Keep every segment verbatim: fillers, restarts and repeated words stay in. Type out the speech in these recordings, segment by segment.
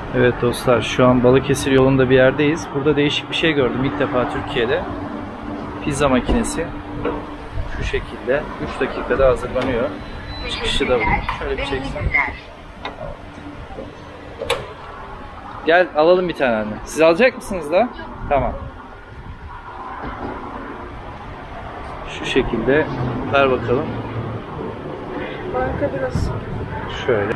Evet dostlar, şu an Balıkesir yolunda bir yerdeyiz. Burada değişik bir şey gördüm ilk defa Türkiye'de. Pizza makinesi. Şu şekilde üç dakikada hazırlanıyor. Çıkışı da bu. Şöyle bir çeksen. Gel alalım bir tane anne. Siz alacak mısınız da? Tamam. Şu şekilde ver bakalım. Marka biraz. Şöyle.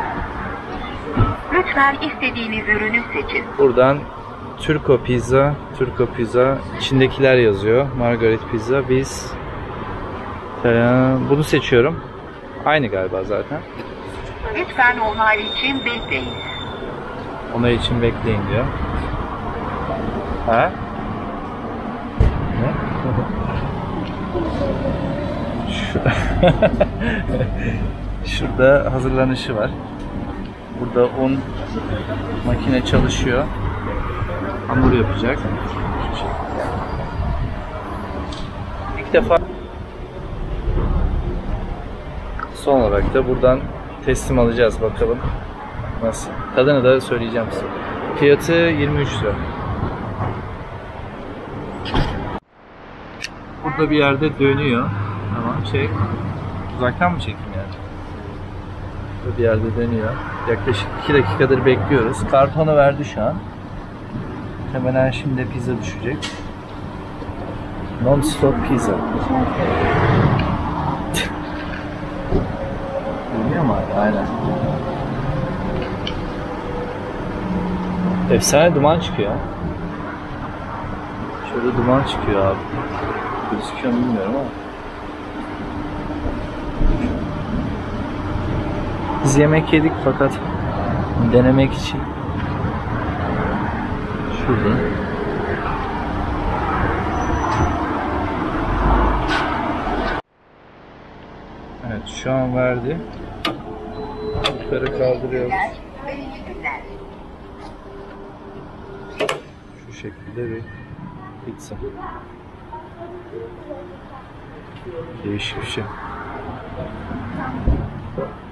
Lütfen istediğiniz ürünü seçin. Buradan Turco Pizza, Turco Pizza içindekiler yazıyor. Margaret Pizza. Biz ee, bunu seçiyorum. Aynı galiba zaten. Lütfen onay için bekleyin. Onay için bekleyin diyor. Ha? Ne? Şurada, Şurada hazırlanışı var. Burada un makine çalışıyor. Hamur yapacak. İlk defa. Son olarak da buradan teslim alacağız bakalım. Nasıl? Tadını da söyleyeceğim size. Fiyatı yirmi üç lira. Burada bir yerde dönüyor. Tamam, çek. Uzaktan mı çekeyim yani? Burada bir yerde dönüyor. Yaklaşık iki dakikadır bekliyoruz. Kartonu verdi şu an. Hemen şimdi pizza düşecek. Non-stop pizza. Dönüyor mu abi? Aynen. Efsane duman çıkıyor. Şöyle duman çıkıyor abi. Gözüküyor mu bilmiyorum ama. Biz yemek yedik fakat denemek için şurada. Evet, şu an verdi. Yukarı kaldırıyoruz. Şu şekilde bir pizza. Değişik bir şey.